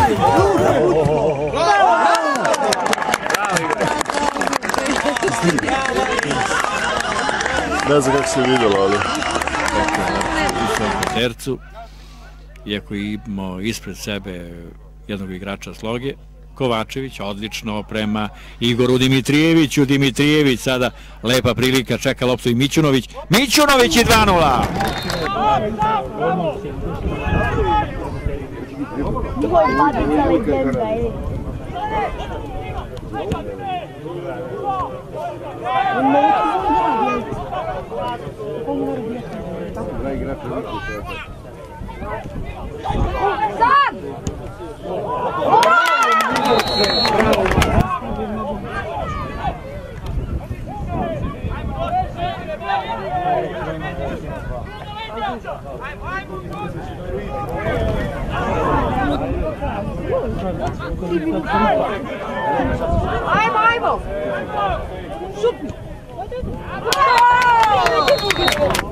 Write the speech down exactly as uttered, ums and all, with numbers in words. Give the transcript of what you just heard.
Ne znam kako se vidjelo, ali... U tercu, iako je imao ispred sebe jednog igrača Sloge, Kovačević, odlično prema Igoru Dimitrijeviću, Dimitrijević sada lepa prilika, čeka loptu i Mićunović, Mićunović i dva nula! Ajmo, ajmo! Šupi!